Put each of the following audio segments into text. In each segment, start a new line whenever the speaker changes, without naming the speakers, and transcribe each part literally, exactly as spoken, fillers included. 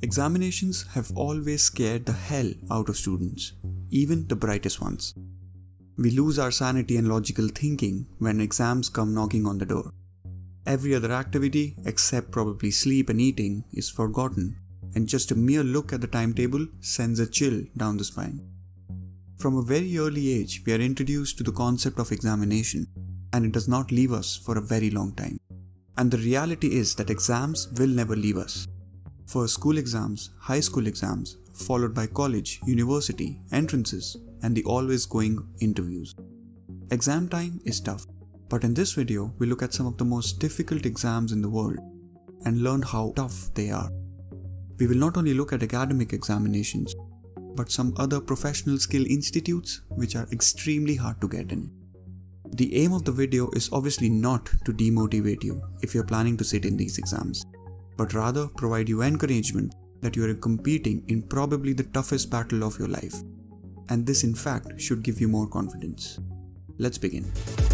Examinations have always scared the hell out of students, even the brightest ones. We lose our sanity and logical thinking when exams come knocking on the door. Every other activity, except probably sleep and eating, is forgotten, and just a mere look at the timetable sends a chill down the spine. From a very early age, we are introduced to the concept of examination, and it does not leave us for a very long time. And the reality is that exams will never leave us. First school exams, high school exams, followed by college, university, entrances, and the always going interviews. Exam time is tough, but in this video, we look at some of the most difficult exams in the world and learn how tough they are. We will not only look at academic examinations, but some other professional skill institutes which are extremely hard to get in. The aim of the video is obviously not to demotivate you if you're planning to sit in these exams, but rather provide you encouragement that you are competing in probably the toughest battle of your life. And this in fact should give you more confidence. Let's begin.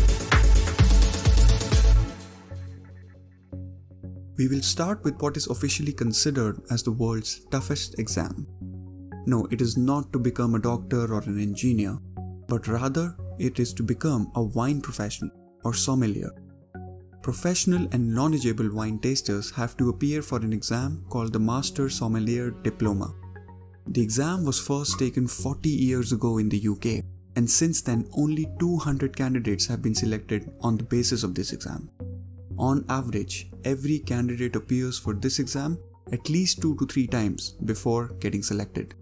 We will start with what is officially considered as the world's toughest exam. No, it is not to become a doctor or an engineer, but rather it is to become a wine professional or sommelier. Professional and knowledgeable wine tasters have to appear for an exam called the Master Sommelier Diploma. The exam was first taken forty years ago in the U K, and since then only two hundred candidates have been selected on the basis of this exam. On average, every candidate appears for this exam at least two to three times before getting selected.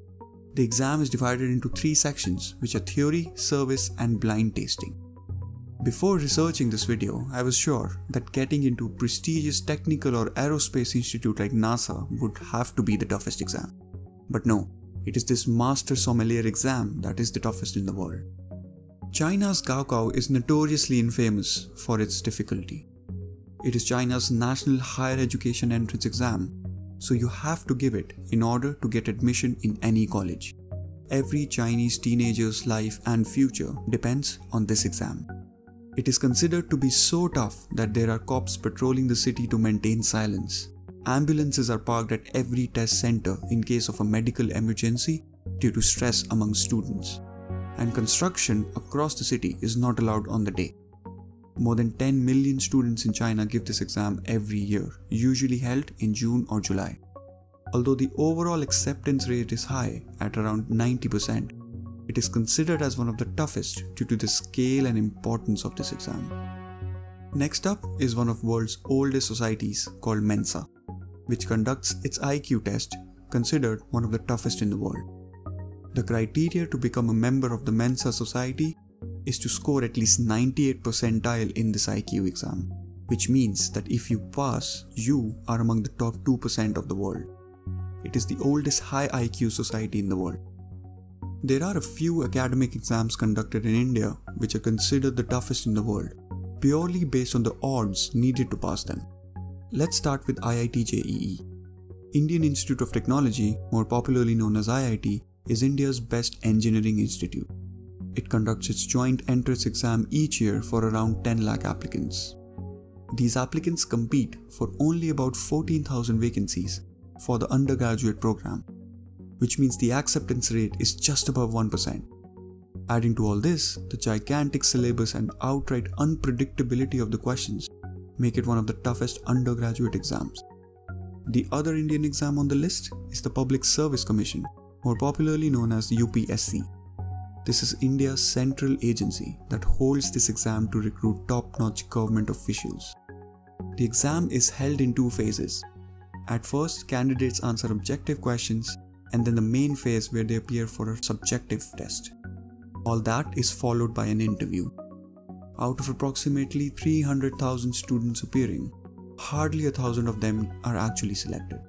The exam is divided into three sections, which are theory, service, and blind tasting. Before researching this video, I was sure that getting into a prestigious technical or aerospace institute like NASA would have to be the toughest exam. But no, it is this Master Sommelier exam that is the toughest in the world. China's Gaokao is notoriously infamous for its difficulty. It is China's national higher education entrance exam, so you have to give it in order to get admission in any college. Every Chinese teenager's life and future depends on this exam. It is considered to be so tough that there are cops patrolling the city to maintain silence. Ambulances are parked at every test center in case of a medical emergency due to stress among students. And construction across the city is not allowed on the day. More than ten million students in China give this exam every year, usually held in June or July. Although the overall acceptance rate is high at around ninety percent, it is considered as one of the toughest due to the scale and importance of this exam. Next up is one of the world's oldest societies called Mensa, which conducts its I Q test, considered one of the toughest in the world. The criteria to become a member of the Mensa society is to score at least ninety-eight percentile in this I Q exam, which means that if you pass, you are among the top two percent of the world. It is the oldest high I Q society in the world. There are a few academic exams conducted in India which are considered the toughest in the world, purely based on the odds needed to pass them. Let's start with I I T J E E. Indian Institute of Technology, more popularly known as I I T, is India's best engineering institute. It conducts its joint entrance exam each year for around ten lakh applicants. These applicants compete for only about fourteen thousand vacancies for the undergraduate program, which means the acceptance rate is just above one percent. Adding to all this, the gigantic syllabus and outright unpredictability of the questions make it one of the toughest undergraduate exams. The other Indian exam on the list is the Public Service Commission, more popularly known as U P S C. This is India's central agency that holds this exam to recruit top-notch government officials. The exam is held in two phases. At first, candidates answer objective questions, and then the main phase where they appear for a subjective test. All that is followed by an interview. Out of approximately three hundred thousand students appearing, hardly a thousand of them are actually selected.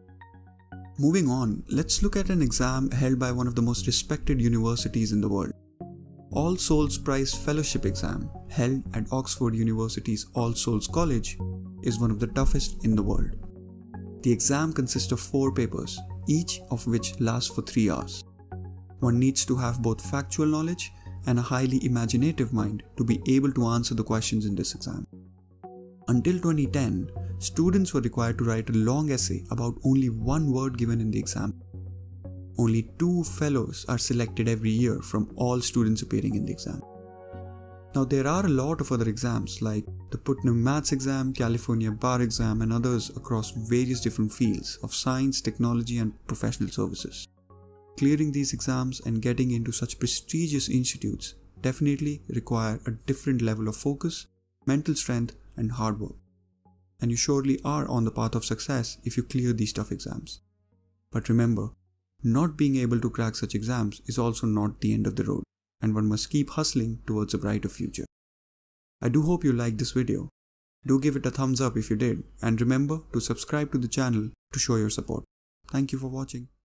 Moving on, let's look at an exam held by one of the most respected universities in the world. All Souls Prize Fellowship exam, held at Oxford University's All Souls College, is one of the toughest in the world. The exam consists of four papers, each of which lasts for three hours. One needs to have both factual knowledge and a highly imaginative mind to be able to answer the questions in this exam. Until twenty ten, students were required to write a long essay about only one word given in the exam. Only two fellows are selected every year from all students appearing in the exam. Now there are a lot of other exams like the Putnam Maths exam, California Bar exam and others across various different fields of science, technology and professional services. Clearing these exams and getting into such prestigious institutes definitely require a different level of focus, mental strength and hard work. And you surely are on the path of success if you clear these tough exams. But remember, not being able to crack such exams is also not the end of the road, and one must keep hustling towards a brighter future. I do hope you liked this video. Do give it a thumbs up if you did, and remember to subscribe to the channel to show your support. Thank you for watching.